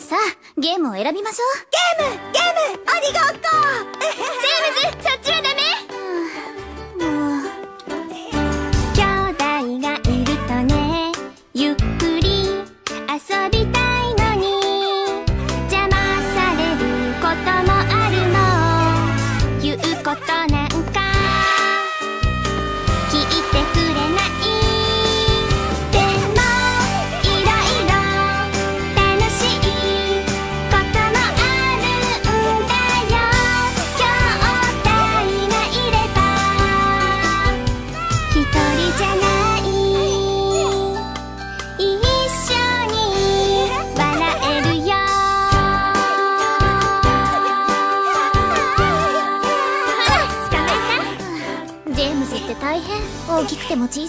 さ、ゲームを選びましょう。 ゲームありがとう。 ジェームズ、そっちはダメ。もう兄弟がいるとね、ゆっくり遊びたいのに邪魔されることもあるの。言うことなんか聞いてくれない。でもいろいろ楽しいこともあるんだよ。兄弟がいれば一人じゃない。一緒に笑えるよ。 ジェームズって大変。大きくても小さ